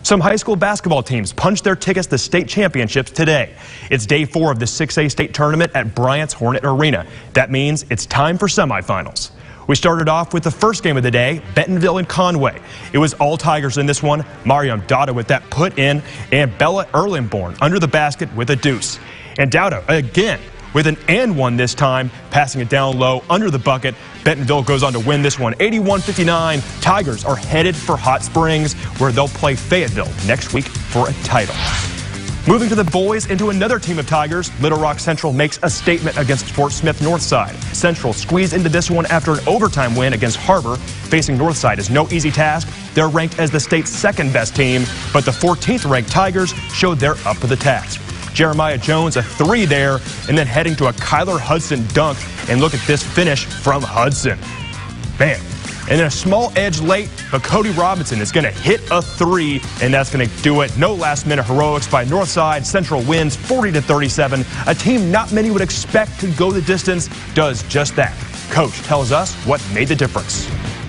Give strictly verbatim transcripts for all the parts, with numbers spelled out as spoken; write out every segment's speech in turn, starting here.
Some high school basketball teams punched their tickets to state championships today. It's day four of the six A state tournament at Bryant's Hornet Arena. That means it's time for semifinals. We started off with the first game of the day, Bentonville and Conway. It was all Tigers in this one. Mariam Dada with that put in, and Bella Erlenborn under the basket with a deuce. And Dada again with an and one this time, passing it down low under the bucket. Bentonville goes on to win this one, eighty-one fifty-nine. Tigers are headed for Hot Springs, where they'll play Fayetteville next week for a title. Moving to the boys, into another team of Tigers, Little Rock Central makes a statement against Fort Smith Northside. Central squeezed into this one after an overtime win against Harbor. Facing Northside is no easy task. They're ranked as the state's second best team, but the fourteenth ranked Tigers showed they're up to the task. Jeremiah Jones a three there, and then heading to a Kyler Hudson dunk. And look at this finish from Hudson. Bam. And then a small edge late, but Cody Robinson is going to hit a three, and that's going to do it. No last-minute heroics by Northside. Central wins forty to thirty-seven. A team not many would expect to go the distance does just that. Coach tells us what made the difference.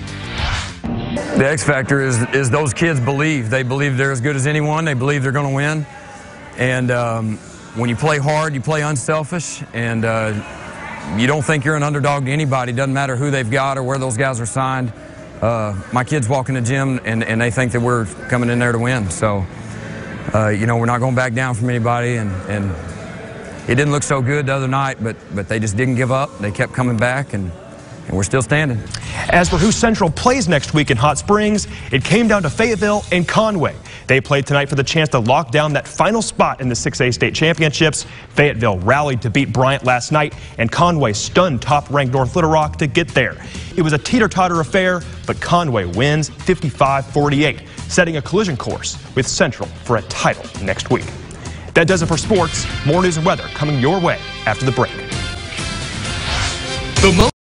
The X factor is, is those kids believe. They believe they're as good as anyone. They believe they're going to win. And um, when you play hard, you play unselfish, and uh, you don't think you're an underdog to anybody. Doesn't matter who they've got or where those guys are signed. Uh, my kids walk in the gym, and, and they think that we're coming in there to win. So, uh, you know, we're not going back down from anybody, and, and it didn't look so good the other night, but, but they just didn't give up. They kept coming back, and, and we're still standing. As for who Central plays next week in Hot Springs, it came down to Fayetteville and Conway. They played tonight for the chance to lock down that final spot in the six A state championships. Fayetteville rallied to beat Bryant last night, and Conway stunned top-ranked North Little Rock to get there. It was a teeter-totter affair, but Conway wins fifty-five forty-eight, setting a collision course with Central for a title next week. That does it for sports. More news and weather coming your way after the break. The